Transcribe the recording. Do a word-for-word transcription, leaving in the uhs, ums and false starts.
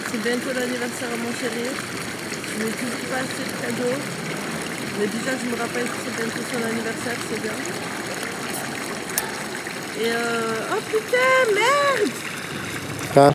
C'est bientôt l'anniversaire à mon chéri. Je n'ai toujours pas acheté de cadeau. Mais déjà je me rappelle que c'est bientôt son anniversaire, c'est bien. Et euh... oh putain, merde!